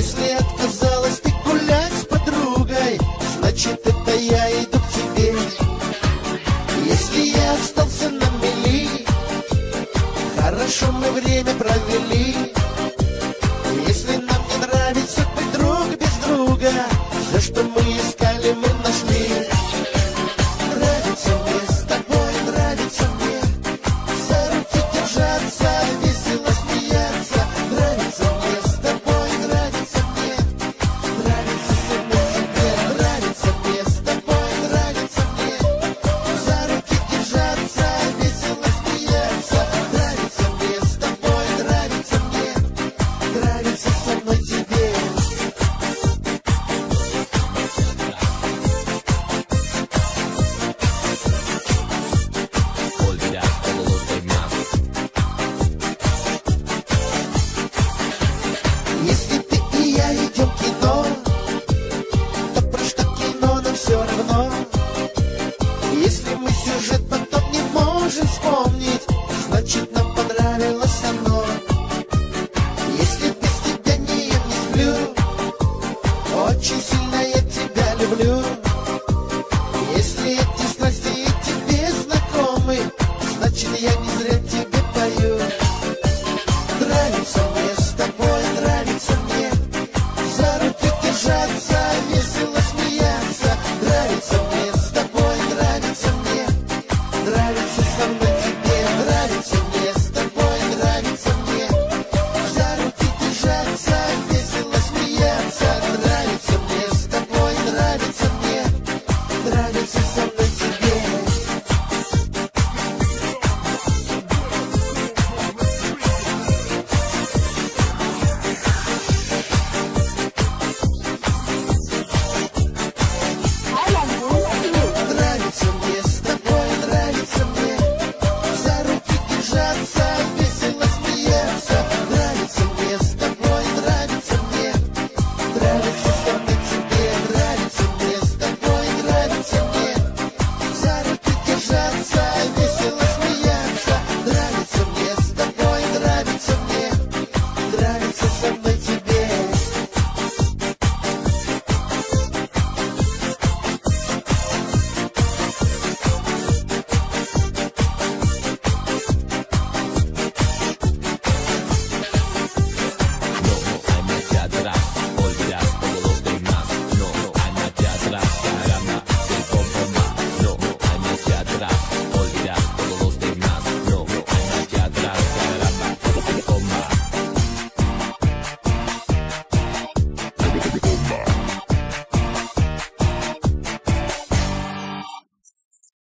Если отказалась ты гулять с подругой, значит, это я иду к тебе. Если я остался на мели, хорошо мы время провели. Если нам не нравится быть друг без друга, все, что мы искали, мы нашли. Нравится мне с тобой, нравится мне за руки держаться, весело смеяться. Нравится мне с тобой, нравится мне, нравится самой тебе. Нравится мне с тобой, нравится мне за руки держаться, весело смеяться. Нравится мне с тобой, нравится мне, нравится самой тебе. Если ты и я идем в кино, то про что кино нам все равно. Если мы сюжет потом не можем вспомнить, значит, нам понравилось оно. Если без тебя не ем, не сплю,